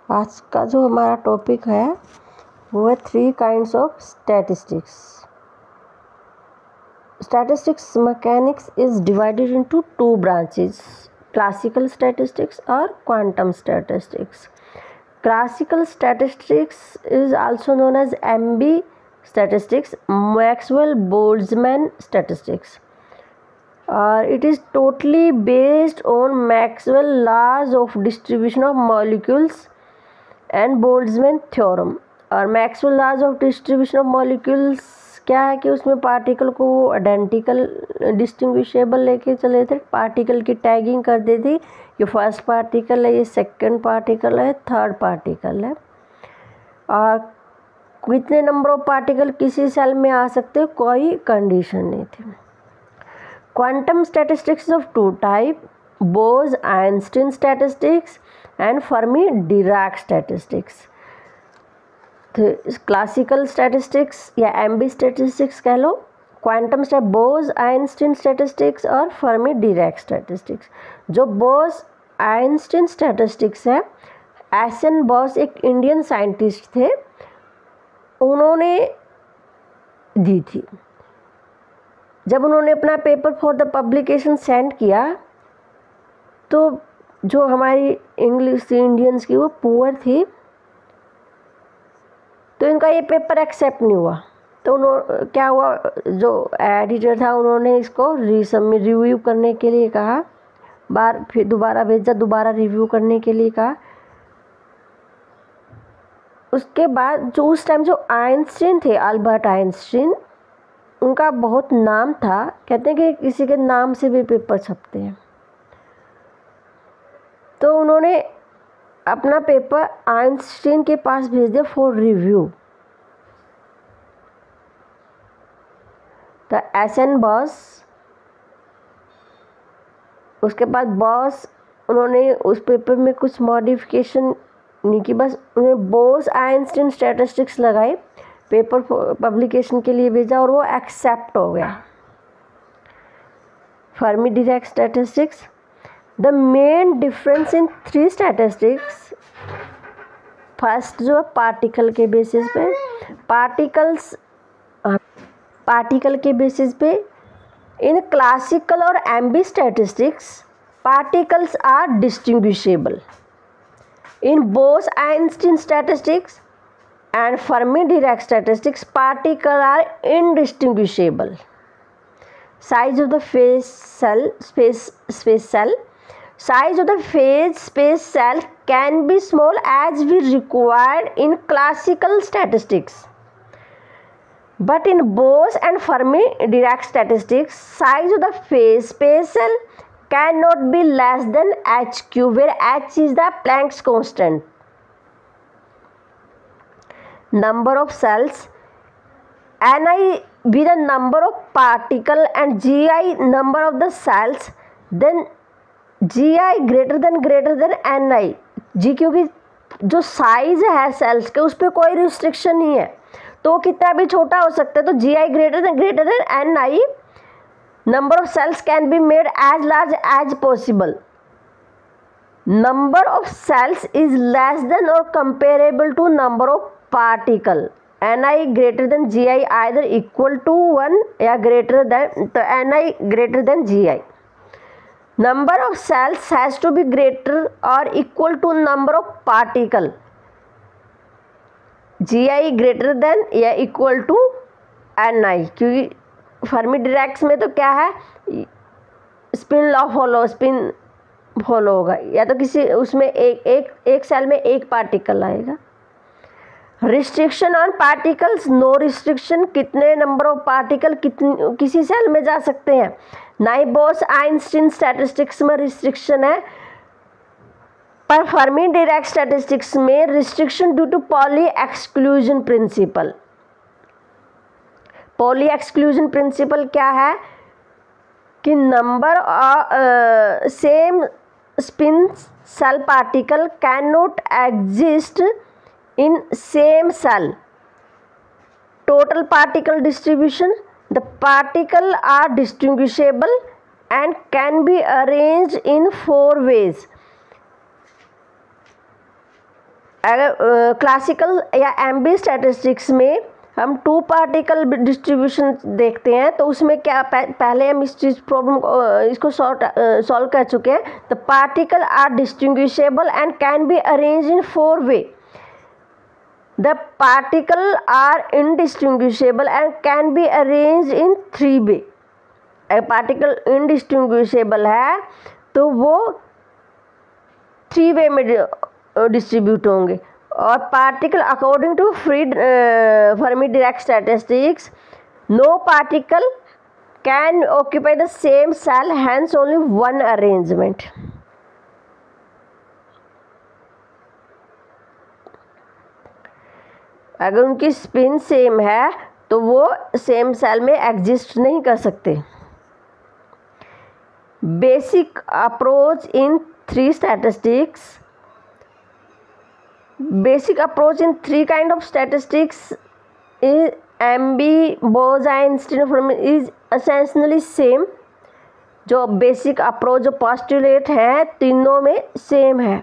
आज का जो हमारा टॉपिक है वो है 3 kinds of statistics. Statistics mechanics is divided into 2 branches, classical statistics or quantum statistics. Classical statistics is also known as MB statistics, Maxwell-Boltzmann statistics. It is totally based on Maxwell laws of distribution of molecules and Boltzmann theorem. और Maxwell laws of distribution of molecules क्या है कि उसमें particle को identical distinguishable लेके चले थे. Particle की टैगिंग कर दी थी, ये फर्स्ट पार्टिकल है, ये सेकंड पार्टिकल है, थर्ड पार्टिकल है. और कितने नंबर ऑफ पार्टिकल किसी सेल में आ सकते, कोई कंडीशन नहीं थी. Quantum statistics of 2 type, Bose Einstein statistics and Fermi Dirac statistics. Classical statistics या एमबी स्टैटिस्टिक्स कह लो, क्वांटम बोस-आइंस्टीन स्टैटिस्टिक्स और फर्मी-डिराक स्टैटिस्टिक्स. जो बोस-आइंस्टीन स्टैटिस्टिक्स है, एस.एन. बोस एक इंडियन साइंटिस्ट थे, उन्होंने दी थी. जब उन्होंने अपना paper for the publication send किया तो जो हमारी इंग्लिश इंडियंस की वो पुअर थी, तो इनका ये पेपर एक्सेप्ट नहीं हुआ. तो क्या हुआ, जो एडिटर था उन्होंने इसको रिव्यू करने के लिए कहा, फिर दोबारा भेजा, दोबारा रिव्यू करने के लिए कहा. उसके बाद जो उस टाइम जो आइंस्टीन थे, अल्बर्ट आइंस्टीन, उनका बहुत नाम था. कहते हैं कि किसी के नाम से भी पेपर छपते हैं. तो उन्होंने अपना पेपर आइंस्टीन के पास भेज दिया फॉर रिव्यू. तो एस.एन. बॉस, उसके बाद बॉस उन्होंने उस पेपर में कुछ मॉडिफिकेशन नहीं की, बस उन्हें बोस-आइंस्टीन स्टैटिस्टिक्स लगाई, पेपर पब्लिकेशन के लिए भेजा और वो एक्सेप्ट हो गया. Fermi Dirac statistics. The main difference in 3 statistics, first जो है पार्टिकल के बेसिस पे, पार्टिकल के बेसिस पे. इन क्लासिकल और MB statistics particles are distinguishable. In Bose Einstein statistics and Fermi-Dirac statistics, particles are indistinguishable. Size of the phase space cell can be small as we required in classical statistics, but in Bose and Fermi-Dirac statistics, size of the phase space cell cannot be less than hq, where h is the Planck's constant. Number of cells, Ni be the number of particle and Gi number of the cells, then Gi greater than Ni. G क्योंकि जो size है sales के उस पर कोई restriction नहीं है, तो कितना भी छोटा हो सकता है. तो Gi greater than Ni, number of cells can be made as large as possible. Number of cells is less than or comparable to number of particle. Ni greater than Gi either equal to 1 या greater than, तो Ni greater than Gi. Number of cells has to be greater or equal to number of particle. Gi greater than या equal to Ni, क्योंकि Fermi Dirac में तो क्या है, spin law follow होगा, या तो किसी उसमें एक सेल में एक पार्टिकल आएगा. Restriction on particles, no restriction. कितने नंबर ऑफ पार्टिकल किसी सेल में जा सकते हैं, ना ही बोस-आइंस्टीन स्टैटिस्टिक्स में रिस्ट्रिक्शन है, पर फर्मी-डिराक स्टैटिस्टिक्स में restriction due to Pauli exclusion principle. Pauli exclusion principle क्या है कि number same spin cell particle cannot exist in same cell. Total particle distribution, the particles are distinguishable and can be arranged in 4 ways. अगर classical या MB statistics में हम to particle distribution देखते हैं तो उसमें क्या पहले हम इस चीज़ प्रॉब्लम इसको सॉल्व कर चुके हैं। The particle are distinguishable and can be arrange in 4 way. The particle are indistinguishable and can be arrange in 3 way. Particle indistinguishable है तो वो 3 वे में डिस्ट्रीब्यूट होंगे। और particle according to Fermi Dirac statistics, no particle can occupy the same cell, hence only one arrangement. अगर उनकी spin same है तो वो सेम सेल में एग्जिस्ट नहीं कर सकते। Basic approach in 3 statistics. Basic approach in 3 kind of statistics is MB, Bose-Einstein is essentially same। जो बेसिक अप्रोच जो पोस्टुलेट है तीनों में सेम है।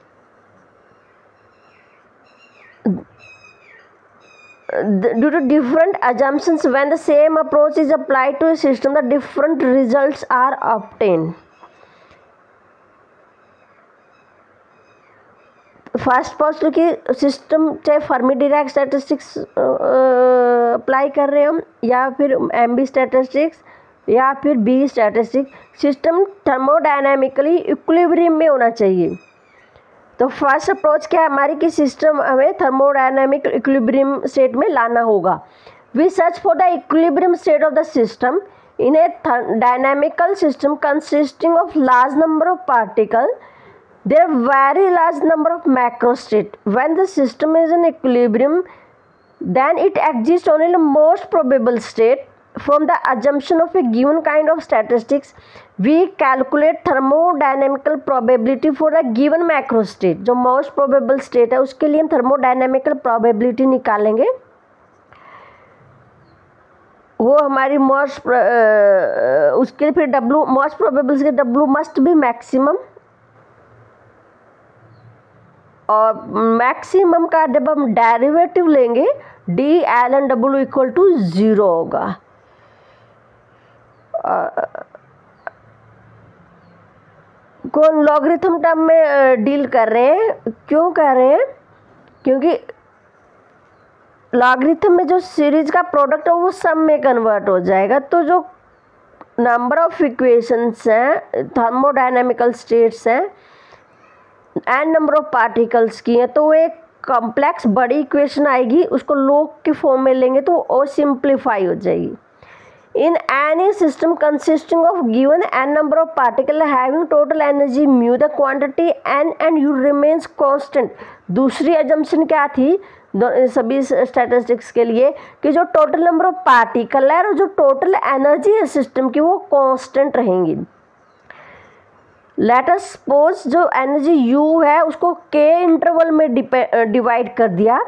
Due to different assumptions, when the same approach is applied to a system, the different results are obtained. First postulate की system चाहे Fermi Dirac statistics apply कर रहे हो या फिर एमबी स्टैटिस्टिक्स या फिर B statistics, system thermodynamically equilibrium में होना चाहिए। तो फर्स्ट अप्रोच क्या है हमारी कि सिस्टम हमें थर्मोडायनामिक इक्विलिब्रियम स्टेट में लाना होगा। We search for the equilibrium state of the system in a dynamical system consisting of large number of particle. There are very large number of macrostate. When the system is in equilibrium, then it exists only the most probable state. From the assumption of a given kind of statistics, we calculate thermodynamical probability for a given macrostate. जो most probable state है उसके लिए हम thermodynamical probability निकालेंगे। वो हमारी उसके फिर most probable से W must be maximum। और मैक्सिमम का जब हम डेरिवेटिव लेंगे D L N W equal to 0 होगा। कौन लॉगरिथम टर्म में डील कर रहे हैं, क्यों कर रहे हैं? क्योंकि लॉगरिथम में जो सीरीज का प्रोडक्ट है वो सम में कन्वर्ट हो जाएगा। तो जो नंबर ऑफ इक्वेशंस हैं, थर्मोडायनामिकल स्टेट्स हैं, एन नंबर ऑफ पार्टिकल्स की है, तो वो एक कॉम्प्लेक्स बड़ी इक्वेशन आएगी, उसको लॉग के फॉर्म में लेंगे तो वो सिंप्लीफाई हो जाएगी। In any system consisting of given N number of particle having total energy mu, the quantity N and U remains constant. दूसरी अजम्पशन क्या थी सभी स्टैटिस्टिक्स के लिए कि जो टोटल नंबर ऑफ पार्टिकल है और जो टोटल एनर्जी है सिस्टम की वो कांस्टेंट रहेंगी। लेट अस सपोज जो एनर्जी U है उसको K इंटरवल में डिवाइड कर दिया,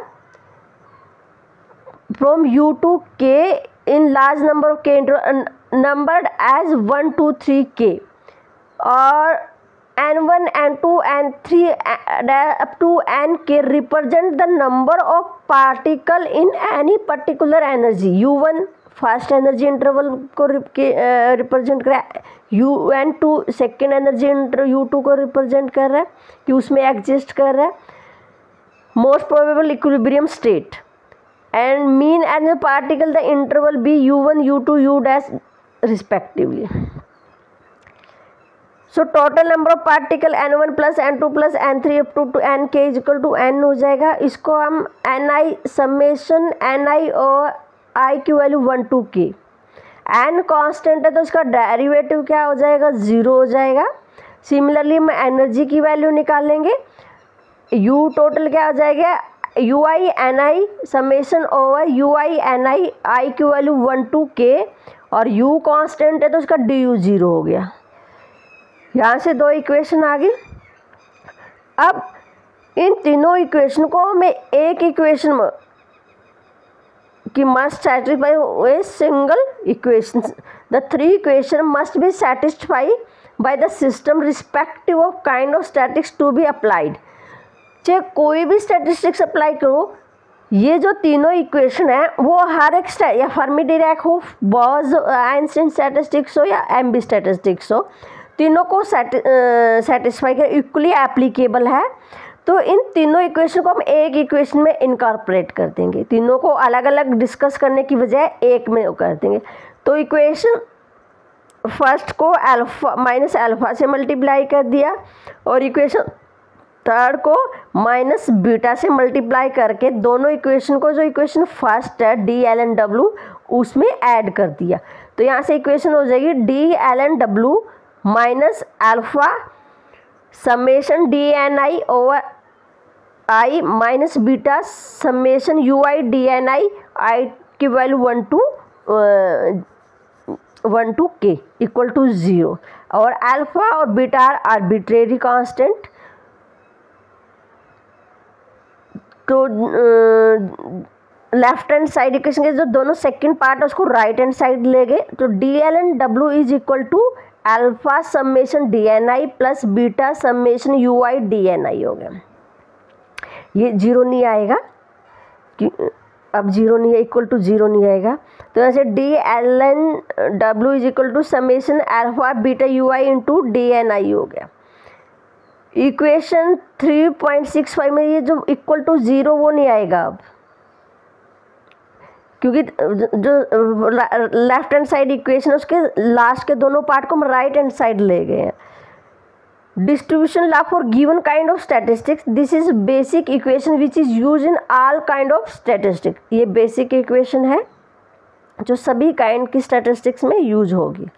from U to K in large number of K numbered as 1 2 3 K, और N1 N2 N3 up to Nk represent the number of particle in any particular energy. U1 first energy interval को represent कर रहा है, UN2 second energy interval U2 को represent कर रहा है कि उसमें एग्जिस्ट कर रहा है most probable equilibrium state, and mean energy particle the interval be U1 U2 U dash respectively. So total number of particle N1 plus N2 plus N3 up to Nk is equal to N हो जाएगा। इसको हम Ni summation Ni और I की value 1 2 K, N constant है तो इसका derivative क्या हो जाएगा 0 हो जाएगा। सिमिलरली हम एनर्जी की वैल्यू निकालेंगे, U टोटल क्या हो जाएगा UI Ni summation over UI Ni, I की वैल्यू 1 2 K और U कांस्टेंट है तो इसका du 0 हो गया। यहाँ से 2 इक्वेशन आ गई। अब इन तीनों इक्वेशन को मैं एक इक्वेशन कि must satisfy a single equation. The 3 equation must be satisfied by the system respective of kind of statistics to be applied. चाहे कोई भी स्टैटिस्टिक्स अप्लाई करो, ये जो तीनों इक्वेशन है वो हर एक या फर्मी डिराक हो, बॉज आइंस्टाइन स्टैटिस्टिक्स हो या एमबी स्टैटिस्टिक्स हो, तीनों को सेटिस्फाई कर इक्वली एप्लीकेबल है। तो इन तीनों इक्वेशन को हम एक इक्वेशन में इनकॉर्पोरेट कर देंगे, तीनों को अलग अलग डिस्कस करने की बजाय एक में कर देंगे। तो इक्वेशन फर्स्ट को अल्फा माइनस अल्फा से मल्टीप्लाई कर दिया और इक्वेशन थर्ड को माइनस बीटा से मल्टीप्लाई करके दोनों इक्वेशन को, जो इक्वेशन फर्स्ट है डी एल एन डब्ल्यू, उसमें ऐड कर दिया। तो यहाँ से इक्वेशन हो जाएगी D L N W minus alpha summation D N I over I minus beta summation U I D N I, I की value 1 to k equal to 0। और अल्फा और बीटा आर आर्बिट्रेरी कांस्टेंट। तो left hand side equation के जो दोनों second part है उसको right hand side ले गए। तो D L N W is equal to alpha summation D N I plus beta summation U I D N I हो गया। ये जीरो नहीं आएगा, अब जीरो नहीं है, इक्वल टू जीरो नहीं आएगा। तो ऐसे D L N W is equal to summation alpha beta U I into D N I हो गया। इक्वेशन 3.65 में ये जो इक्वल टू जीरो वो नहीं आएगा अब, क्योंकि जो लेफ्ट हैंड साइड इक्वेशन उसके लास्ट के दोनों पार्ट को हम राइट हैंड साइड ले गए हैं। Distribution law for given kind of statistics, this is basic equation which is use in all kind of statistics. ये बेसिक इक्वेशन है जो सभी काइंड की स्टैटिस्टिक्स में यूज होगी।